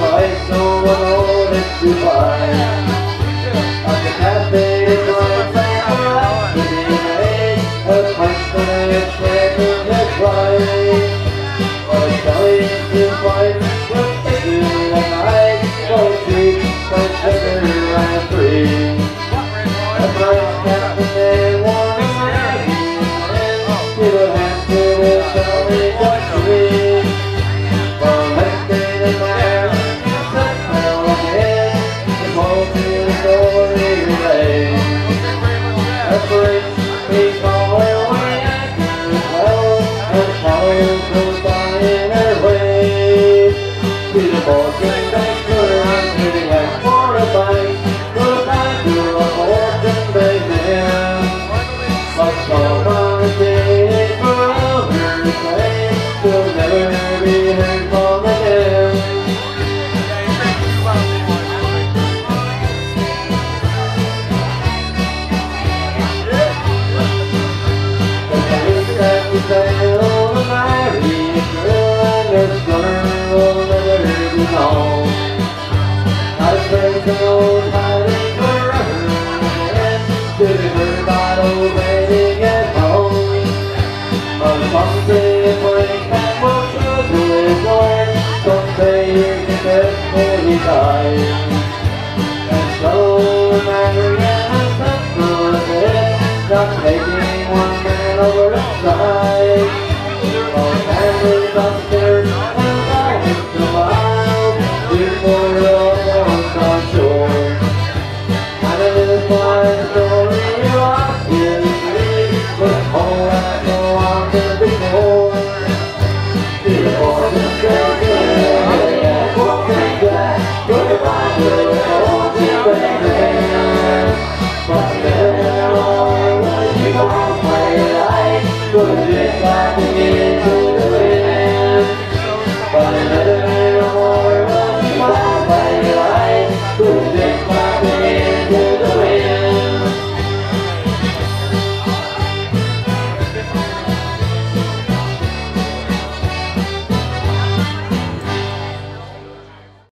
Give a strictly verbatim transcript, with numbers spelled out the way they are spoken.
life, no one owed it goodbye. On the cafe, it's like that, sitting in a punch when it's taking a flight. Or telling to fight, we're taking a night, go cheap, but sugar and free. A nice captain and one night, you don't have to tell me what to be. Well, let's stay the man, let's tell again, it's all to the story relay. A break, we call it way after well, and follow goes by in our way. To the ball train, back to the run, hitting like quarterback, goodbye to a fortune, baby. But so much day forever, say, we'll never be heard from again. The days that we sail to marry a girl and her stunner will never be known. I pray to know hiding forever again, to be heard by old lady at home. But someday it might have more trouble is going, someday you can get where you die. And so marry and settle a bit, not taking one man over the side. All families upstairs and always survive before you're all on shore. And it is my story of history, but all I know I'm there before. To the border, straight ahead, and walking back, goodbye to